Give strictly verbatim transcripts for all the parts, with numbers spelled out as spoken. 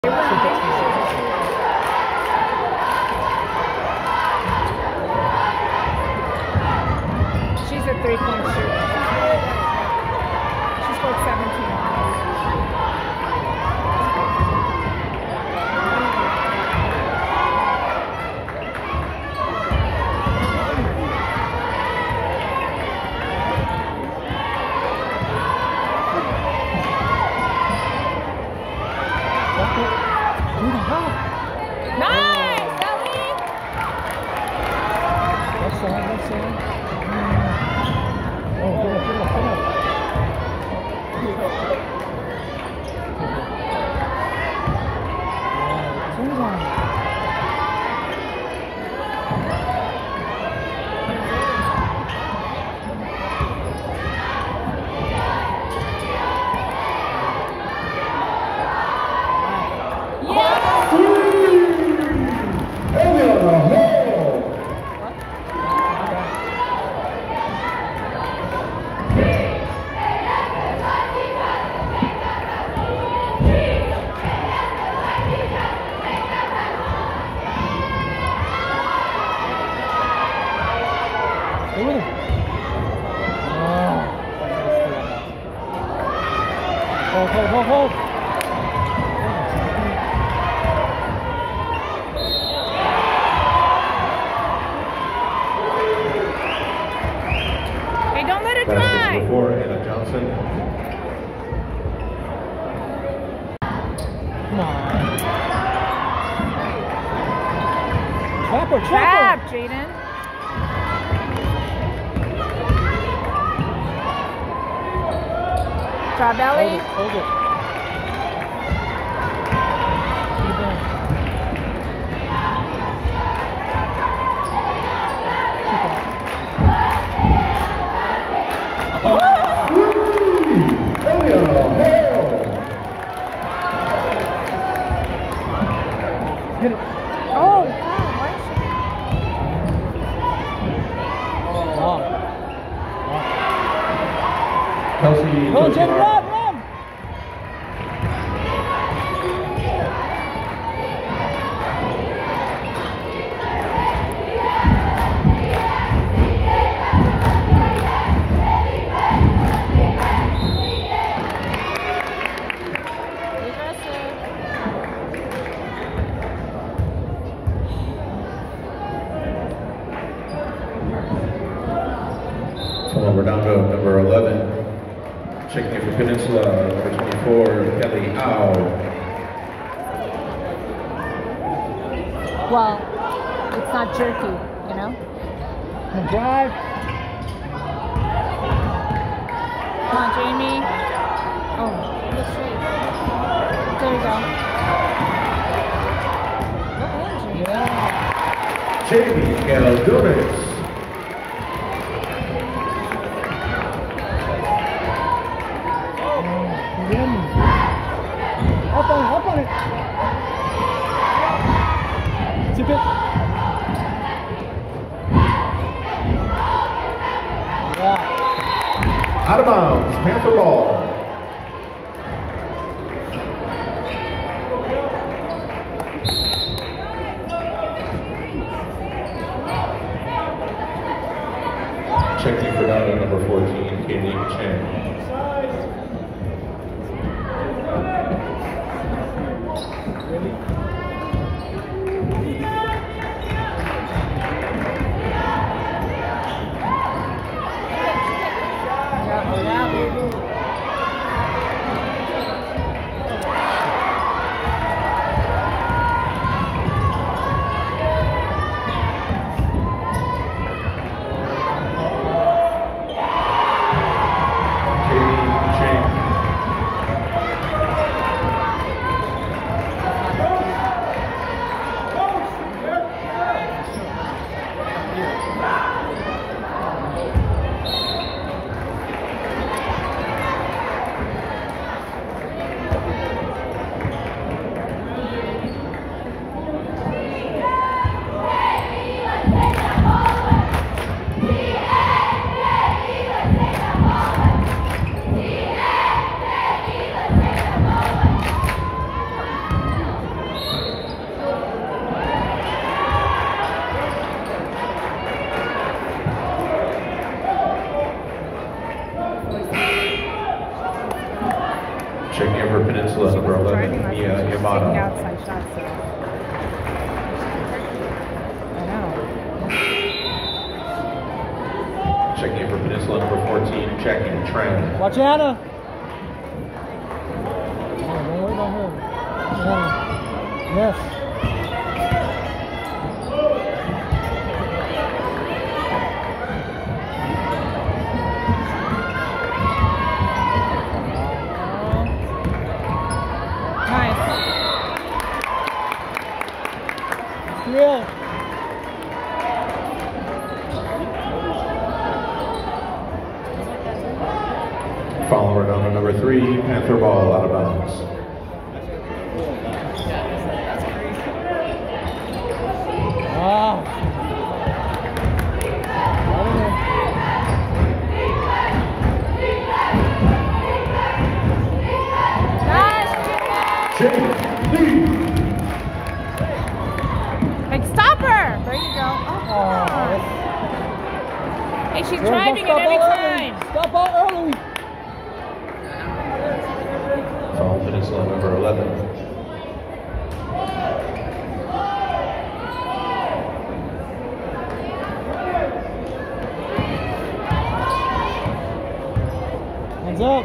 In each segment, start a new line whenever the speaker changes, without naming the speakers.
She's a three-point shooter. She scored seventeen. Nice, Ellie!
That's all, that's all. Oh, get up, get up, get up. Hold, hold, hold, hold.
Hey, don't let it dry.
Before Anna Johnson.
Come on. Trap her, trap
Trap,
her.
Jaden. Trap belly.
Hold it, hold it. Hit it.
Oh, God, why is she?
Oh.
Kelsey.
Go, Jen, run, run!
So we're down to number eleven. Checking in for Peninsula, number twenty-four, Kelly Au.
Well, it's not jerky, you know?
Come drive.
Come on, Jamie. Oh, there you go.
Yeah.
Jamie Caldunas.
Up on it, up on it. Tip it. Yeah.
Out of bounds, Panther ball. Checking for down to number fourteen, Katie Chen. Yamada.
taking outside shots. So. I know.
Checking in for Peninsula number fourteen, Jackie Tran.
Watch Anna. Oh, don't worry about her. Anna. Yes.
Nice.
Yeah.
Follower down to number three, Panther ball out of bounds.
Wow.
Nice.
Jimmy Lee.
Like, stop her. There you go. Oh,
Oh,
hey, she's
Girl,
driving
don't
at any
stop out
time.
early. Stop out early.
Foul Peninsula number eleven.
Hands up.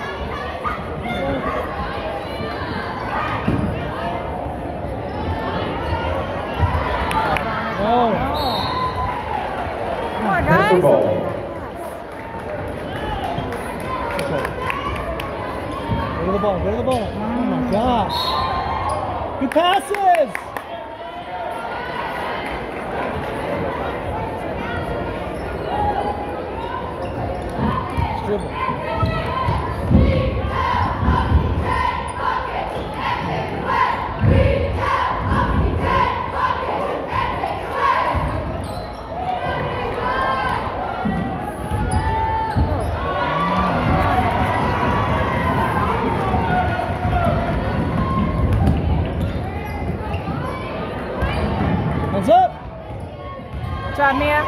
No.
Come on,
Panther
guys.
ball.
Go to the ball. Go to the ball. Oh my gosh. Good passes. Just dribble. Hands up.
Good job, Mia.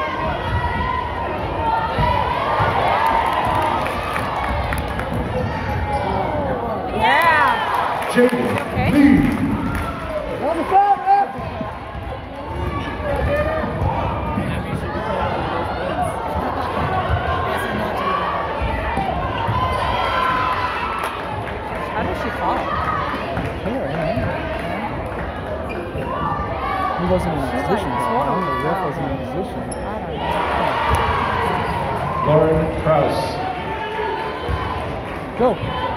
Yeah.
Jimmy
Okay.
Lee.
On the foul, ref.
How did she fall?
Here, yeah. He wasn't in a
She's
position.
like
though.
totally
The ref
foul.
wasn't in a position.
I don't know.
Lauren Krause.
Go.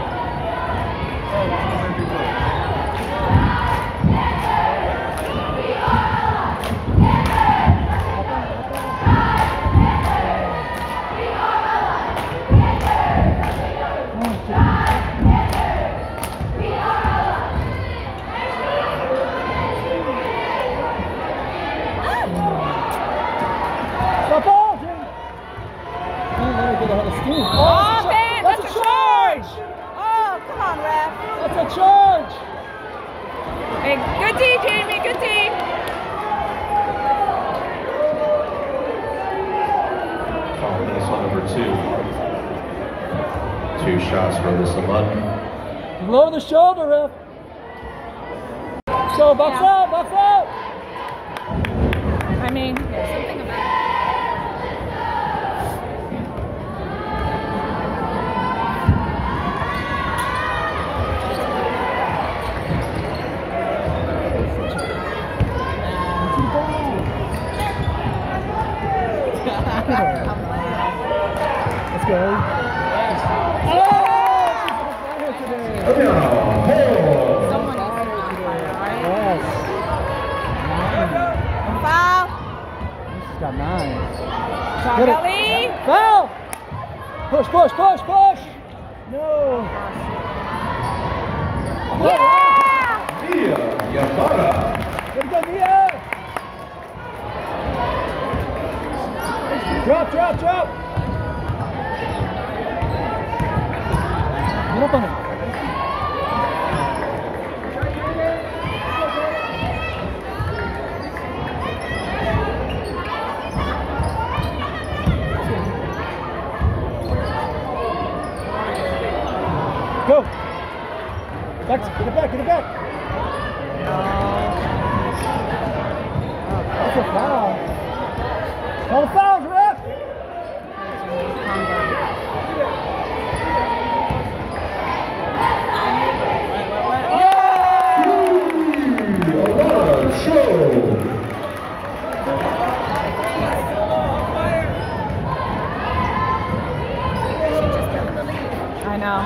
Stop all, Jim. Can't let her get ahead of steam.
Oh,
that's a
man,
that's
that's
a
a
charge.
Oh, come on, ref.
That's a charge.
Hey, good D, Jamie. Good D.
Foul Peninsula number two. Two shots for Alyssa Munn.
Lower the shoulder, ref. Go, box
Yeah.
out, box out.
I mean, there's something about it.
Let's go. Oh, she's on fire today.
Oh, yeah.
Someone else is on fire, right?
Yes. Nine.
Foul.
She's got nine.
Shot
Get it.
Ellie.
Foul! Push, push, push, push! No.
Yeah.
Mia Yamada.
Way to go, Mia! Drop, drop, drop! Get up on it. Go! Back, get it back, get it back! That's a foul. Call the fouls, ref!
I know.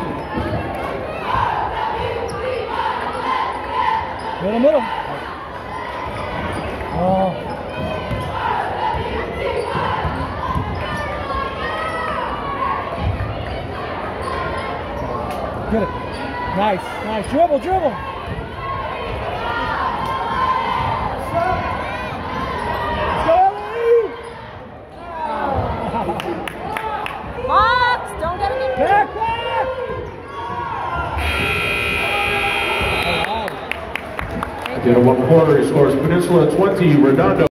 Middle, middle. Oh. Get it. Nice, nice. Dribble, dribble. Let's go, Ellie!
Box! Don't get him in.
Back, back!
At the end of one quarter, he scores Peninsula twenty, Redondo